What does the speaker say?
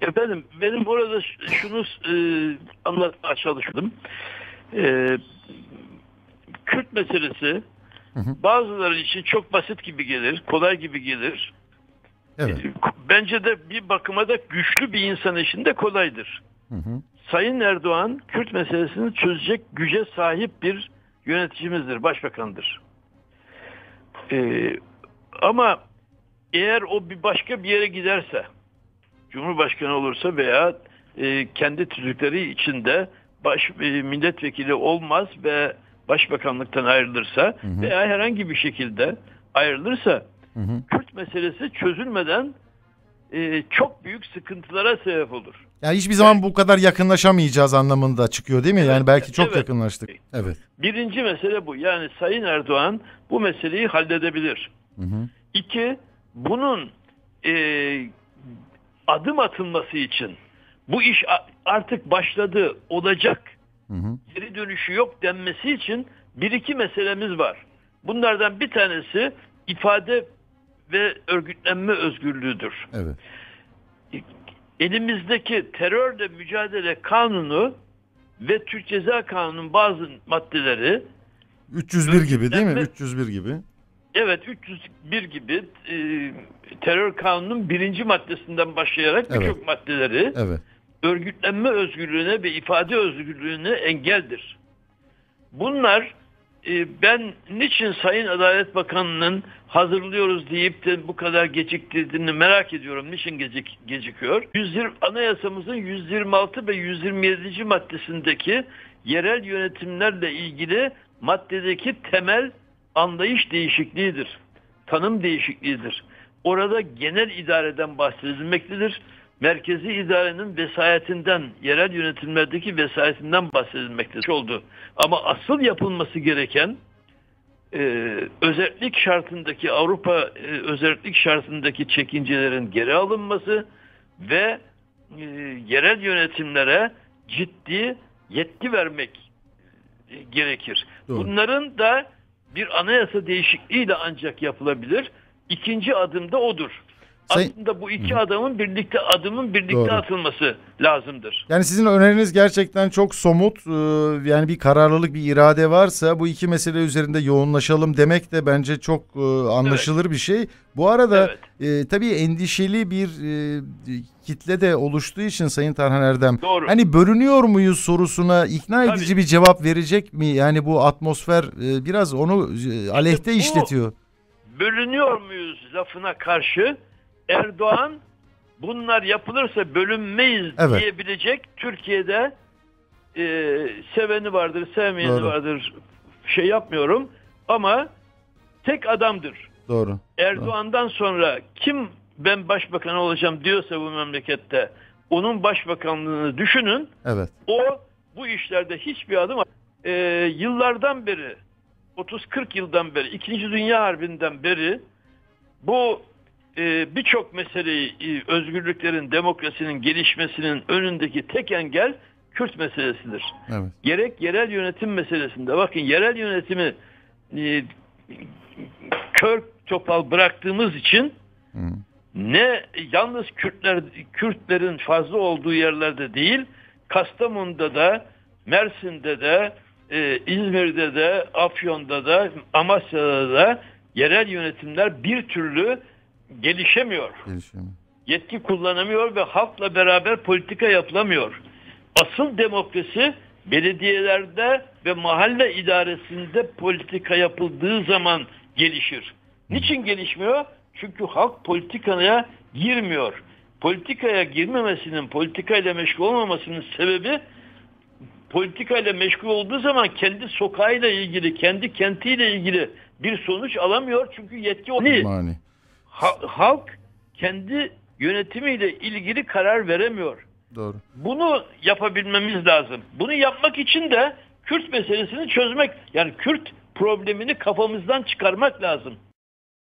Efendim benim orada şunu anlatmaya çalıştım. E, Kürt meselesi Hı hı. bazıları için çok basit gibi gelir, kolay gibi gelir. Evet. Bence de bir bakıma da güçlü bir insan için de kolaydır. Hı hı. Sayın Erdoğan Kürt meselesini çözecek güce sahip bir yöneticimizdir, başbakandır. Ama eğer o başka bir yere giderse, Cumhurbaşkanı olursa veya kendi tüzükleri içinde milletvekili olmaz ve başbakanlıktan ayrılırsa Hı hı. veya herhangi bir şekilde ayrılırsa Hı hı. Kürt meselesi çözülmeden çok büyük sıkıntılara sebep olur. Yani hiçbir zaman bu kadar yakınlaşamayacağız anlamında çıkıyor değil mi? Evet, Yani belki çok evet. yakınlaştık. Evet. Birinci mesele bu. Yani Sayın Erdoğan bu meseleyi halledebilir. Hı hı. İki, bunun adım atılması için bu iş artık başladı, olacak, Hı hı. geri dönüşü yok denmesi için bir iki meselemiz var. Bunlardan bir tanesi ifade ve örgütlenme özgürlüğüdür. Evet. Elimizdeki terörle mücadele kanunu ve Türk Ceza Kanunu'nun bazı maddeleri 301 gibi değil mi? örgütlenme, 301 gibi. evet 301 gibi terör kanunun birinci maddesinden başlayarak Evet. birçok maddeleri Evet. örgütlenme özgürlüğüne ve ifade özgürlüğüne engeldir. Bunlar ben niçin Sayın Adalet Bakanı'nın hazırlıyoruz deyip de bu kadar geciktirdiğini merak ediyorum. Niçin gecikiyor? Anayasamızın 126 ve 127. maddesindeki yerel yönetimlerle ilgili maddedeki temel anlayış değişikliğidir. Tanım değişikliğidir. Orada genel idareden bahsedilmektedir. Merkezi idarenin vesayetinden, yerel yönetimlerdeki vesayetinden bahsedilmektedir oldu. Ama asıl yapılması gereken özellik şartındaki özellik şartındaki çekincelerin geri alınması ve yerel yönetimlere ciddi yetki vermek gerekir. Doğru. Bunların da bir anayasa değişikliğiyle ancak yapılabilir. İkinci adım da odur. Aslında bu iki adımın birlikte Doğru. atılması lazımdır. Yani sizin öneriniz gerçekten çok somut. Yani bir kararlılık, bir irade varsa bu iki mesele üzerinde yoğunlaşalım demek de bence çok anlaşılır bir şey. Bu arada tabii endişeli bir kitle de oluştuğu için Sayın Tarhan Erdem. Doğru. Hani bölünüyor muyuz sorusuna ikna edici bir cevap verecek mi? Yani bu atmosfer biraz onu aleyhte işletiyor. Bölünüyor muyuz lafına karşı Erdoğan bunlar yapılırsa bölünmeyiz diyebilecek Türkiye'de seveni vardır, sevmeyeni vardır. Yapmıyorum ama tek adamdır. Doğru. Erdoğan'dan sonra kim ben başbakan olacağım diyorsa bu memlekette onun başbakanlığını düşünün. Evet. O bu işlerde hiçbir adım yıllardan beri 30-40 yıldan beri 2. Dünya Harbi'nden beri bu birçok meseleyi özgürlüklerin, demokrasinin gelişmesinin önündeki tek engel Kürt meselesidir. Evet. Gerek yerel yönetim meselesinde bakın yerel yönetimi kör topal bıraktığımız için ne yalnız Kürtlerin fazla olduğu yerlerde değil Kastamonu'da da Mersin'de de İzmir'de de Afyon'da da Amasya'da da yerel yönetimler bir türlü gelişemiyor. Yetki kullanamıyor ve halkla beraber politika yapılamıyor. Asıl demokrasi belediyelerde ve mahalle idaresinde politika yapıldığı zaman gelişir. Niçin gelişmiyor? Çünkü halk politikaya girmiyor. Politikaya girmemesinin, politikayla meşgul olmamasının sebebi politikayla meşgul olduğu zaman kendi sokağıyla ilgili, kendi kentiyle ilgili bir sonuç alamıyor. Çünkü yetki olmuyor. Halk kendi yönetimiyle ilgili karar veremiyor. Doğru. Bunu yapabilmemiz lazım. Bunu yapmak için de Kürt meselesini çözmek, yani Kürt problemini kafamızdan çıkarmak lazım.